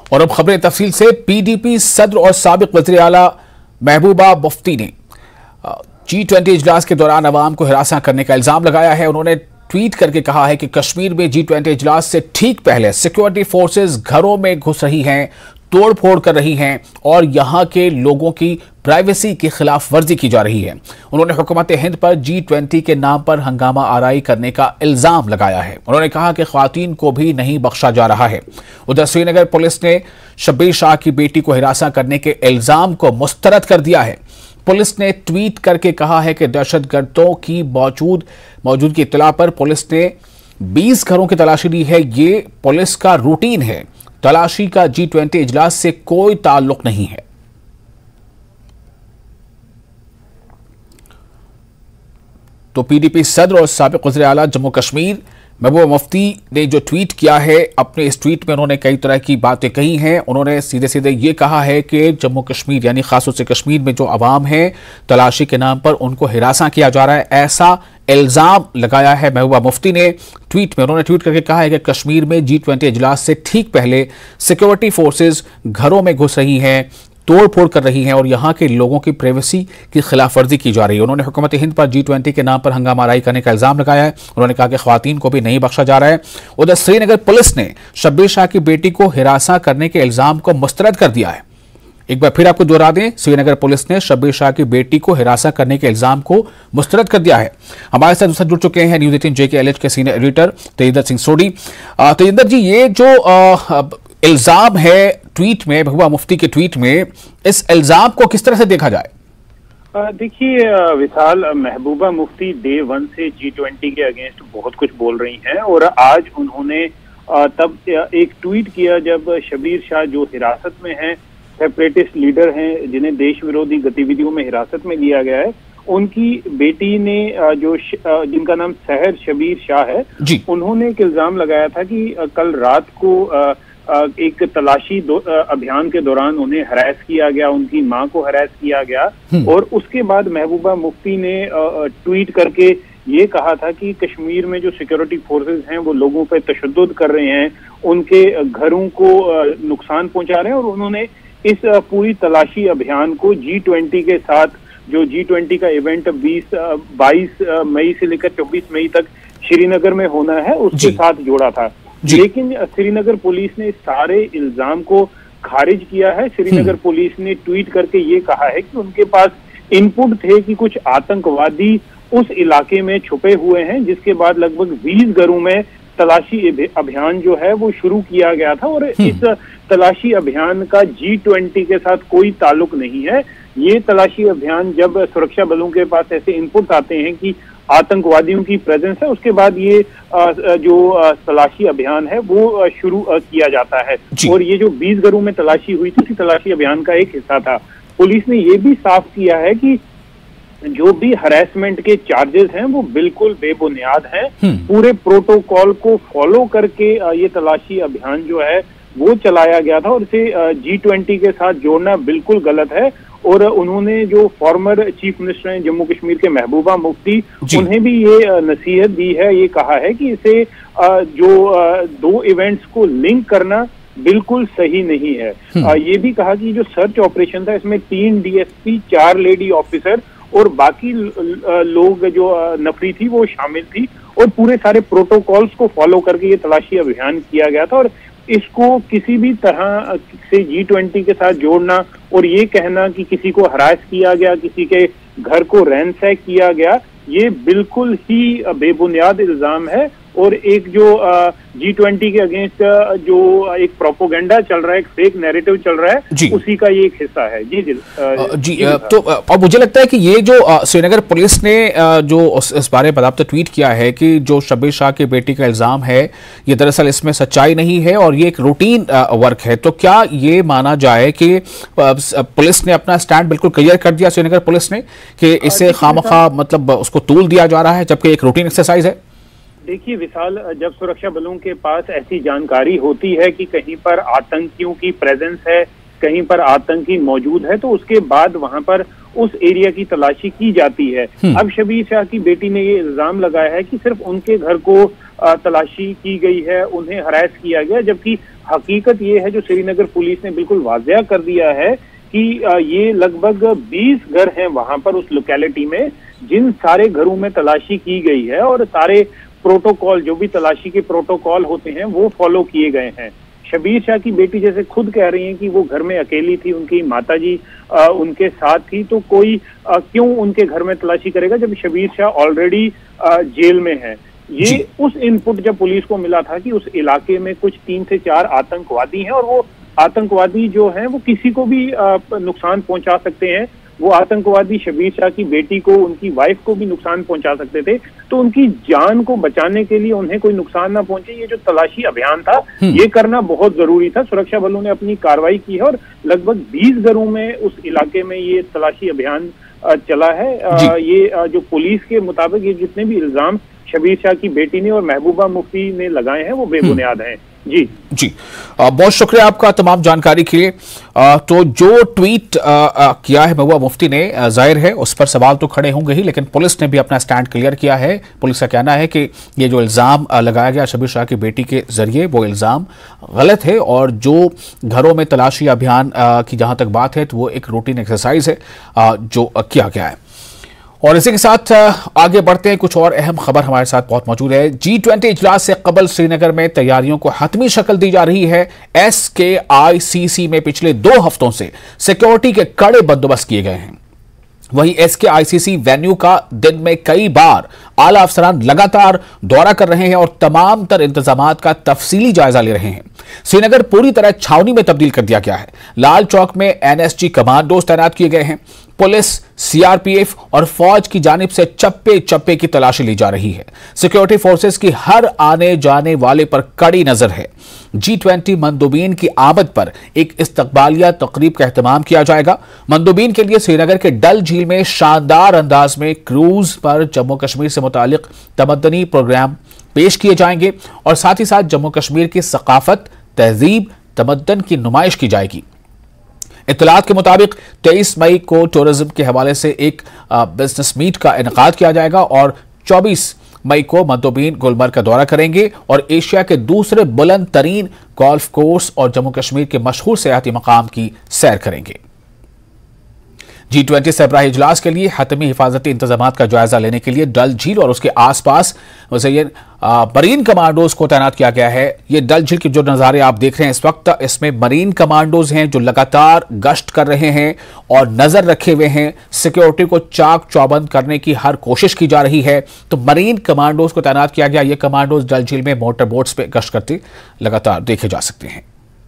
और अब खबरें तफसील से। पीडीपी सदर और साबिक वज़ीर आला महबूबा मुफ्ती ने G20 इजलास के दौरान अवाम को हिरासा करने का इल्जाम लगाया है। उन्होंने ट्वीट करके कहा है कि कश्मीर में G20 इजलास से ठीक पहले सिक्योरिटी फोर्सेस घरों में घुस रही हैं, तोड़ फोड़ कर रही हैं और यहां के लोगों की प्राइवेसी की खिलाफ वर्जी की जा रही है। उन्होंने हुकूमत हिंद पर G20 के नाम पर हंगामा आराई करने का इल्जाम लगाया है। उन्होंने कहा कि ख्वातीन को भी नहीं बख्शा जा रहा है। उधर श्रीनगर पुलिस ने शब्बीर शाह की बेटी को हिरासा करने के इल्जाम को मुस्तरद कर दिया है। पुलिस ने ट्वीट करके कहा है कि दहशतगर्दों की मौजूदगी इत्तला पर पुलिस ने 20 घरों की तलाशी ली है। ये पुलिस का रूटीन है। तलाशी का G20 इजलास से कोई ताल्लुक नहीं है। तो पीडीपी सदर और साबिक वज़ीर आला जम्मू कश्मीर महबूबा मुफ्ती ने जो ट्वीट किया है, अपने इस ट्वीट में उन्होंने कई तरह की बातें कही हैं। उन्होंने सीधे सीधे ये कहा है कि जम्मू कश्मीर यानी खासतौर से कश्मीर में जो अवाम है, तलाशी के नाम पर उनको हिरासा किया जा रहा है, ऐसा इल्जाम लगाया है महबूबा मुफ्ती ने ट्वीट में। उन्होंने ट्वीट करके कहा है कि कश्मीर में G20 इजलास से ठीक पहले सिक्योरिटी फोर्सेज घरों में घुस रही हैं, तोड़ फोड़ कर रही हैं और यहां के लोगों की प्राइवेसी की खिलाफ वर्जी की जा रही है। उन्होंने हुकूमत हिंद पर G20 के नाम पर हंगामा आराई करने का इल्जाम लगाया है। उन्होंने कहा कि ख्वातीन को भी नहीं बख्शा जा रहा है। उधर श्रीनगर पुलिस ने शब्बीर शाह की बेटी को हिरासा करने के इल्जाम को मुस्तरद कर दिया है। एक बार फिर आपको दोहरा दें, श्रीनगर पुलिस ने शब्बीर शाह की बेटी को हिरासा करने के इल्जाम को मुस्तरद कर दिया है। हमारे साथ जुड़ चुके हैं न्यूज़ 18 JKLH के senior editor Tejinder Singh Sodhi. Tejinder ji, ये जो इल्जाम है ट्वीट में, महबूबा मुफ्ती के ट्वीट में, इस इल्जाम को किस तरह से देखा जाए? देखिए विशाल, महबूबा मुफ्ती डे 1 से G20 के अगेंस्ट बहुत कुछ बोल रही हैं और आज उन्होंने तब एक ट्वीट किया जब शब्बीर शाह जो हिरासत में हैं, सेपरेटिस्ट लीडर हैं जिन्हें देश विरोधी गतिविधियों में हिरासत में लिया गया है, उनकी बेटी ने जिनका नाम सहर शब्बीर शाह है, उन्होंने एक इल्जाम लगाया था कि कल रात को एक तलाशी अभियान के दौरान उन्हें हरास किया गया, उनकी मां को हरास किया गया। और उसके बाद महबूबा मुफ्ती ने ट्वीट करके ये कहा था कि कश्मीर में जो सिक्योरिटी फोर्सेस हैं वो लोगों पर तशद्दुद कर रहे हैं, उनके घरों को नुकसान पहुंचा रहे हैं और उन्होंने इस पूरी तलाशी अभियान को G20 के साथ, जो G20 का इवेंट 22 मई से लेकर 24 मई तक श्रीनगर में होना है, उसके साथ जोड़ा था। लेकिन श्रीनगर पुलिस ने इस सारे इल्जाम को खारिज किया है। श्रीनगर पुलिस ने ट्वीट करके ये कहा है कि उनके पास इनपुट थे कि कुछ आतंकवादी उस इलाके में छुपे हुए हैं, जिसके बाद लगभग 20 घरों में तलाशी अभियान जो है वो शुरू किया गया था और इस तलाशी अभियान का G20 के साथ कोई ताल्लुक नहीं है। ये तलाशी अभियान जब सुरक्षा बलों के पास ऐसे इनपुट आते हैं कि आतंकवादियों की प्रेजेंस है, उसके बाद ये जो तलाशी अभियान है वो शुरू किया जाता है। और ये जो 20 घरों में तलाशी हुई थी, तलाशी अभियान का एक हिस्सा था। पुलिस ने ये भी साफ किया है कि जो भी हरासमेंट के चार्जेस हैं वो बिल्कुल बेबुनियाद हैं। पूरे प्रोटोकॉल को फॉलो करके ये तलाशी अभियान जो है वो चलाया गया था और इसे G20 के साथ जोड़ना बिल्कुल गलत है। और उन्होंने जो फॉर्मर चीफ मिनिस्टर हैं जम्मू कश्मीर के महबूबा मुफ्ती, उन्हें भी ये नसीहत दी है, ये कहा है कि इसे जो दो इवेंट्स को लिंक करना बिल्कुल सही नहीं है। ये भी कहा कि जो सर्च ऑपरेशन था इसमें 3 DSP, 4 लेडी ऑफिसर और बाकी लोग जो नफरी थी वो शामिल थी और पूरे सारे प्रोटोकॉल्स को फॉलो करके ये तलाशी अभियान किया गया था। और इसको किसी भी तरह से G20 के साथ जोड़ना और ये कहना कि किसी को हरास किया गया, किसी के घर को रैंसैक किया गया, ये बिल्कुल ही बेबुनियाद इल्जाम है। और एक जो G20 के अगेंस्ट जो एक प्रोपोगेंडा चल रहा है, एक फेक नैरेटिव चल रहा है, उसी का ये एक हिस्सा है। जी तो और मुझे लगता है कि ये जो श्रीनगर पुलिस ने जो इस बारे में बाकायदा ट्वीट किया है कि जो शब्बीर शाह की बेटी का इल्जाम है, ये दरअसल इसमें सच्चाई नहीं है और ये एक रूटीन वर्क है। तो क्या ये माना जाए कि पुलिस ने अपना स्टैंड बिल्कुल क्लियर कर दिया, श्रीनगर पुलिस ने, कि इसे खामखा मतलब उसको तूल दिया जा रहा है जबकि एक रूटीन एक्सरसाइज है? देखिए विशाल, जब सुरक्षा बलों के पास ऐसी जानकारी होती है कि कहीं पर आतंकियों की प्रेजेंस है, कहीं पर आतंकी मौजूद है, तो उसके बाद वहां पर उस एरिया की तलाशी की जाती है। अब शब्बीर शाह की बेटी ने ये इल्जाम लगाया है कि सिर्फ उनके घर को तलाशी की गई है, उन्हें हरास किया गया, जबकि हकीकत ये है जो श्रीनगर पुलिस ने बिल्कुल वाज़ेह कर दिया है कि ये लगभग 20 घर हैं वहां पर उस लोकेलिटी में, जिन सारे घरों में तलाशी की गई है और सारे प्रोटोकॉल, जो भी तलाशी के प्रोटोकॉल होते हैं, वो फॉलो किए गए हैं। शबीर शाह की बेटी जैसे खुद कह रही हैं कि वो घर में अकेली थी, उनकी माताजी उनके साथ थी, तो कोई क्यों उनके घर में तलाशी करेगा जब शबीर शाह ऑलरेडी जेल में है। ये उस इनपुट जब पुलिस को मिला था कि उस इलाके में कुछ 3 से 4 आतंकवादी हैं और वो आतंकवादी जो हैं वो किसी को भी नुकसान पहुंचा सकते हैं, वो आतंकवादी शबीर शाह की बेटी को, उनकी वाइफ को भी नुकसान पहुंचा सकते थे, तो उनकी जान को बचाने के लिए उन्हें कोई नुकसान ना पहुंचे, ये जो तलाशी अभियान था ये करना बहुत जरूरी था। सुरक्षा बलों ने अपनी कार्रवाई की है और लगभग 20 घरों में उस इलाके में ये तलाशी अभियान चला है। ये जो पुलिस के मुताबिक ये जितने भी इल्जाम शबीर शाह की बेटी ने और महबूबा मुफ्ती ने लगाए हैं वो बेबुनियाद हैं। जी बहुत शुक्रिया आपका तमाम जानकारी के लिए। तो जो ट्वीट किया है महबूबा मुफ्ती ने, जाहिर है उस पर सवाल तो खड़े होंगे ही, लेकिन पुलिस ने भी अपना स्टैंड क्लियर किया है। पुलिस का कहना है कि ये जो इल्ज़ाम लगाया गया शबीर शाह की बेटी के जरिए वो इल्ज़ाम गलत है, और जो घरों में तलाशी अभियान की जहां तक बात है तो वो एक रूटीन एक्सरसाइज है जो किया गया है। और इसी के साथ आगे बढ़ते हैं, कुछ और अहम खबर हमारे साथ बहुत मौजूद है। G20 इजलास से कबल श्रीनगर में तैयारियों को हतमी शक्ल दी जा रही है। SKICC में पिछले 2 हफ्तों से सिक्योरिटी के कड़े बंदोबस्त किए गए हैं। वहीं SKICC वेन्यू का दिन में कई बार आला अफसरान लगातार दौरा कर रहे हैं और तमाम तर इंतजामात का तफसीली जायजा ले रहे हैं। श्रीनगर पूरी तरह छावनी में तब्दील कर दिया गया है। लाल चौक में NSG कमांडोज तैनात किए गए हैं। पुलिस, CRPF और फौज की जानिब से चप्पे चप्पे की तलाशी ली जा रही है। सिक्योरिटी फोर्सेस की हर आने जाने वाले पर कड़ी नजर है। G20 मंदुबीन की आमद पर एक इस्तकबालिया तकरीब का एहतमाम किया जाएगा। मंदुबीन के लिए श्रीनगर के डल झील में शानदार अंदाज में क्रूज पर जम्मू कश्मीर से मुतालिक तमद्दनी प्रोग्राम पेश किए जाएंगे और साथ ही साथ जम्मू कश्मीर की सकाफत, तहजीब, तमद्दन की नुमाइश की जाएगी। इत्तलात के मुताबिक 23 मई को टूरिज्म के हवाले से एक बिजनेस मीट का इनेकाद किया जाएगा और 24 मई को मंदुबीन गुलमर्ग का दौरा करेंगे और एशिया के दूसरे बुलंद तरीन गोल्फ कोर्स और जम्मू कश्मीर के मशहूर सियाहती मकाम की सैर करेंगे। G20 सरबराही इजलास के लिए हतमी हिफाजती इंतजामात का जायजा लेने के लिए डल झील और उसके आसपास मुज़य्यन मरीन कमांडोज को तैनात किया गया है। ये डल झील के जो नज़ारे आप देख रहे हैं इस वक्त, इसमें मरीन कमांडोज हैं जो लगातार गश्त कर रहे हैं और नजर रखे हुए हैं। सिक्योरिटी को चाक चौबंद करने की हर कोशिश की जा रही है, तो मरीन कमांडोज को तैनात किया गया। ये कमांडोज डल झील में मोटर बोट्स पे गश्त करते लगातार देखे जा सकते हैं।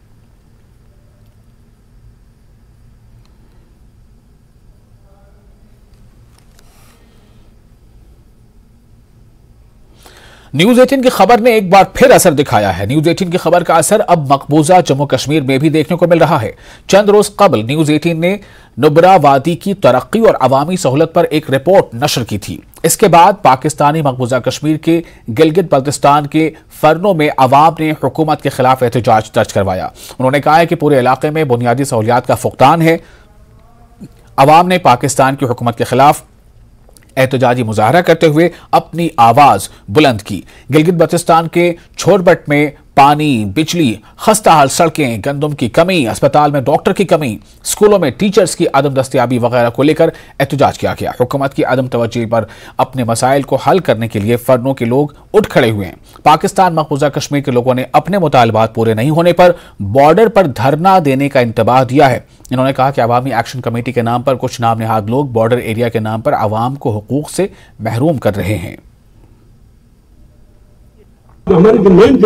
न्यूज 18 की खबर ने एक बार फिर असर दिखाया है। न्यूज 18 की खबर का असर अब मकबूजा जम्मू कश्मीर में भी देखने को मिल रहा है। चंद रोज कबल न्यूज 18 ने नुब्रा वादी की तरक्की और अवामी सहूलत पर एक रिपोर्ट नशर की थी। इसके बाद पाकिस्तानी मकबूजा कश्मीर के गिलगित बल्तिस्तान के फरनों में अवाम ने हुकूमत के खिलाफ एहतजाज दर्ज करवाया। उन्होंने कहा है कि पूरे इलाके में बुनियादी सहूलियात का फुकदान है। अवाम ने पाकिस्तान की हुकूमत के खिलाफ एहतजाजी मुजाहरा करते हुए अपनी आवाज बुलंद की। गिलगित बल्तिस्तान के छोरबट में पानी, बिजली, खस्ताहाल सड़कें, गंदम की कमी, अस्पताल में डॉक्टर की कमी, स्कूलों में टीचर्स की अदम दस्तयाबी वगैरह को लेकर एहतजाज किया गया। हुकूमत की अदम तवज्जो पर अपने मसाइल को हल करने के लिए फरनों के लोग उठ खड़े हुए हैं। पाकिस्तान मकबूजा कश्मीर के लोगों ने अपने मुतालबात पूरे नहीं होने पर बॉर्डर पर धरना देने का इंतबाह दिया है। इन्होंने कहा कि अवामी एक्शन कमेटी के नाम पर कुछ नाम नेहाद लोग बॉर्डर एरिया के नाम पर अवाम को हुकूक से महरूम कर रहे हैं। हमारे जो मेन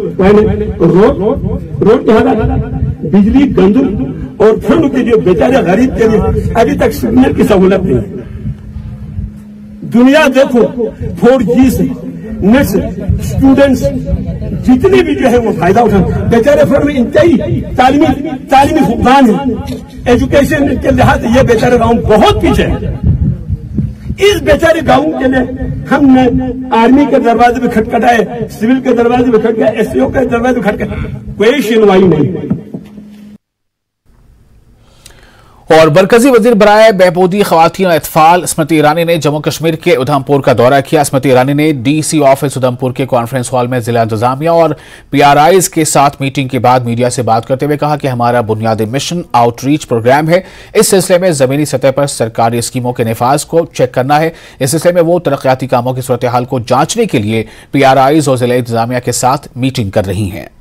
रोड के हालात, बिजली, गंदम और फंड के जो बेचारे गरीब के लिए अभी तक सिग्नल की सहूलत नहीं। दुनिया देखो 4G से नेट स्टूडेंट्स जितने भी जो है वो फायदा उठा, बेचारे फंड में इंतहाई तालीमी फुकदान है। एजुकेशन के लिहाज से ये बेचारे गाँव बहुत पीछे है। इस बेचारे गांव के लिए हमने आर्मी के दरवाजे पे खटखटाए, सिविल के दरवाजे पे खटखटाए, SCO के दरवाजे पे खटखटाए, कोई सुनवाई नहीं। और मरकजी वजीर बराए बहबूदी खवातीन और अतफाल स्मृति ईरानी ने जम्मू कश्मीर के उधमपुर का दौरा किया। स्मृति ईरानी ने डीसी ऑफिस उधमपुर के कॉन्फ्रेंस हॉल में जिला इंतजामिया और PRIs के साथ मीटिंग के बाद मीडिया से बात करते हुए कहा कि हमारा बुनियादी मिशन आउटरीच प्रोग्राम है। इस सिलसिले में जमीनी सतह पर सरकारी स्कीमों के निफाज को चेक करना है। इस सिलसिले में वो तरक्याती कामों की सूरत हाल को जांचने के लिए PRIs और जिला इंतजामिया के साथ मीटिंग कर रही हैं।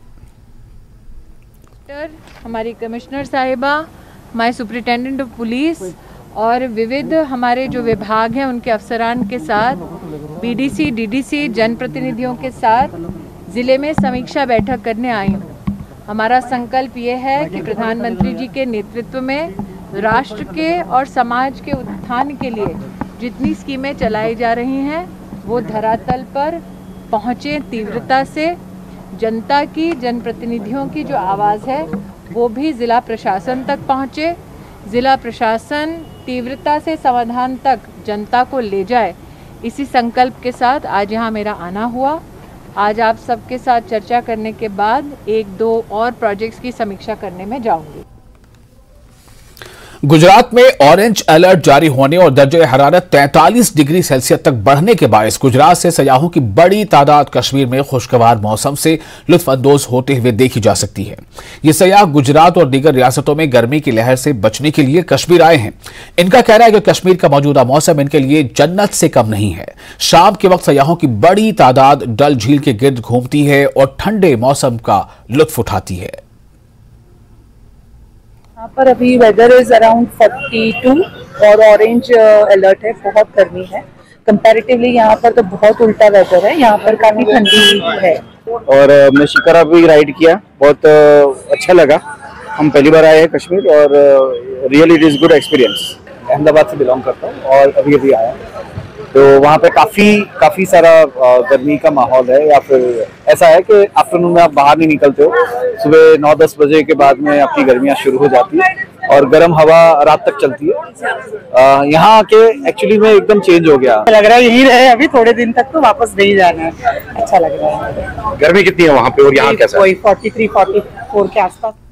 हमारी कमिश्नर साहिबा, हमारे सुपरिटेंडेंट ऑफ पुलिस और विविध हमारे जो विभाग हैं उनके अफसरान के साथ, BDC, DDC, जनप्रतिनिधियों के साथ ज़िले में समीक्षा बैठक करने आई हूँ। हमारा संकल्प ये है कि प्रधानमंत्री जी के नेतृत्व में राष्ट्र के और समाज के उत्थान के लिए जितनी स्कीमें चलाई जा रही हैं वो धरातल पर पहुँचे तीव्रता से। जनता की, जनप्रतिनिधियों की जो आवाज़ है वो भी ज़िला प्रशासन तक पहुँचे। ज़िला प्रशासन तीव्रता से समाधान तक जनता को ले जाए, इसी संकल्प के साथ आज यहाँ मेरा आना हुआ। आज आप सबके साथ चर्चा करने के बाद 1-2 और प्रोजेक्ट्स की समीक्षा करने में जाऊंगी। गुजरात में ऑरेंज अलर्ट जारी होने और दर्जे हरारत 43 डिग्री सेल्सियस तक बढ़ने के बायस गुजरात से सयाहों की बड़ी तादाद कश्मीर में खुशगवार मौसम से लुत्फअंदोज होते हुए देखी जा सकती है। ये सयाह गुजरात और दीगर रियासतों में गर्मी की लहर से बचने के लिए कश्मीर आए हैं। इनका कहना है कि कश्मीर का मौजूदा मौसम इनके लिए जन्नत से कम नहीं है। शाम के वक्त सयाहों की बड़ी तादाद डल झील के गिर्द घूमती है और ठंडे मौसम का लुत्फ उठाती है। यहाँ पर अभी वेदर इज अराउंड 42 और ऑरेंज अलर्ट है, बहुत गर्मी है। कंपैरेटिवली यहाँ पर तो बहुत उल्टा वेदर है, यहाँ पर काफी ठंडी है। और मैं शिकारा भी राइड किया, बहुत अच्छा लगा। हम पहली बार आए हैं कश्मीर और really it is good experience. Ahmedabad से बिलोंग करता हूँ और अभी आया, तो वहाँ पे काफी सारा गर्मी का माहौल है, या फिर ऐसा है कि आफ्टरनून में आप बाहर नहीं निकलते हो, सुबह 9-10 बजे के बाद में आपकी गर्मियाँ शुरू हो जाती है और गर्म हवा रात तक चलती है। यहाँ आके एक्चुअली में एकदम चेंज हो गया। लग रहा है यही रहे अभी थोड़े दिन तक, तो वापस नहीं जाना है। अच्छा लग रहा है। गर्मी कितनी है वहाँ पे और यहाँ कैसा? कोई 43-44 के आसपास।